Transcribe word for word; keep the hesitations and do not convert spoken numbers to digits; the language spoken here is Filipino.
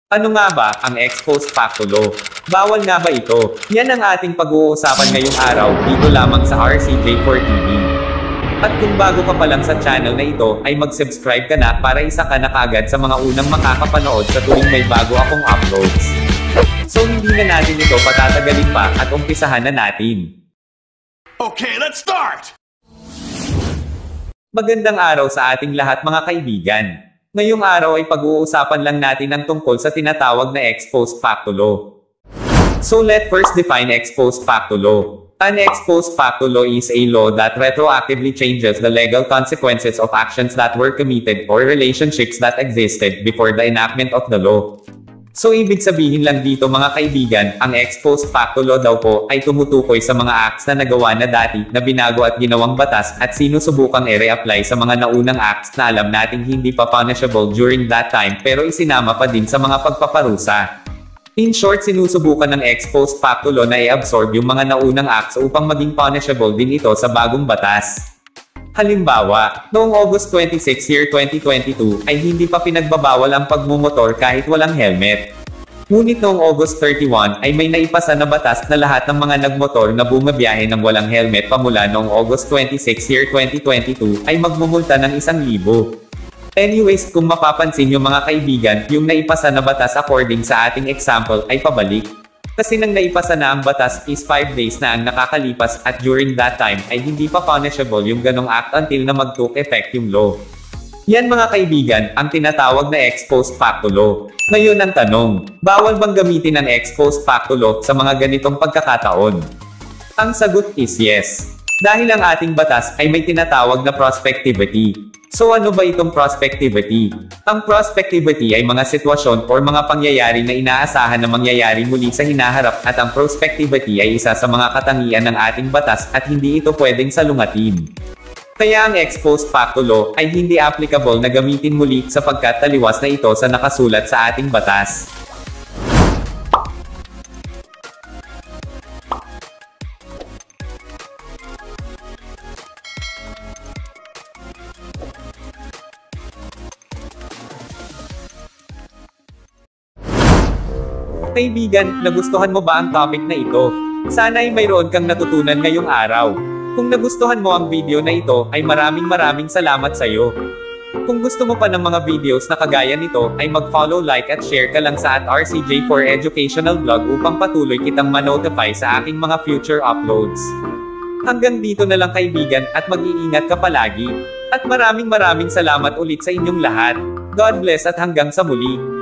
Ano nga ba ang ex post facto law? Bawal nga ba ito? Yan ang ating pag-uusapan ngayong araw dito lamang sa R C J four T V. At kung bago ka pa lang sa channel na ito, ay mag-subscribe ka na para isa ka na kaagad sa mga unang makakapanood sa tuwing may bago akong uploads. So hindi na natin ito patatagalin pa at umpisahan na natin. Okay, let's start! Magandang araw sa ating lahat mga kaibigan. Ngayong araw ay pag-uusapan lang natin ang tungkol sa tinatawag na ex post facto law. So let's first define ex post facto law. An ex post facto law is a law that retroactively changes the legal consequences of actions that were committed or relationships that existed before the enactment of the law. So ibig sabihin lang dito mga kaibigan, ang ex post facto law daw po ay tumutukoy sa mga acts na nagawa na dati na binago at ginawang batas at sinusubukang i-reapply sa mga naunang acts na alam nating hindi pa punishable during that time pero isinama pa din sa mga pagpaparusa. In short, sinusubukan ng ex post facto law na i-absorb yung mga naunang acts upang maging punishable din ito sa bagong batas. Halimbawa, noong August twenty-sixth year twenty twenty-two, ay hindi pa pinagbabawal ang pagmumotor kahit walang helmet. Ngunit noong August thirty-first, ay may naipasa na batas na lahat ng mga nagmotor na bumabiyahe ng walang helmet pamula noong August twenty-sixth year twenty twenty-two, ay magmumulta ng isang libo. Anyways, kung mapapansin yung mga kaibigan, yung naipasa na batas according sa ating example ay pabalik. Kasi nang naipasa na ang batas is five days na ang nakakalipas at during that time ay hindi pa punishable yung ganong act until na mag-took effect yung law. Yan mga kaibigan, ang tinatawag na ex post facto law. Ngayon ang tanong, bawal bang gamitin ang ex post facto law sa mga ganitong pagkakataon? Ang sagot is yes. Dahil ang ating batas ay may tinatawag na prospectivity. So ano ba itong prospectivity? Ang prospectivity ay mga sitwasyon or mga pangyayari na inaasahan na mangyayari muli sa hinaharap at ang prospectivity ay isa sa mga katangian ng ating batas at hindi ito pwedeng salungatin. Kaya ang ex post facto law ay hindi applicable na gamitin muli sapagkat taliwas na ito sa nakasulat sa ating batas. Kaibigan, nagustuhan mo ba ang topic na ito? Sana ay mayroon kang natutunan ngayong araw. Kung nagustuhan mo ang video na ito, ay maraming maraming salamat sa iyo. Kung gusto mo pa ng mga videos na kagaya nito, ay mag-follow, like at share ka lang sa at R C J four Educational Blog upang patuloy kitang ma-notify sa aking mga future uploads. Hanggang dito na lang kaibigan at mag-iingat ka palagi. At maraming maraming salamat ulit sa inyong lahat. God bless at hanggang sa muli.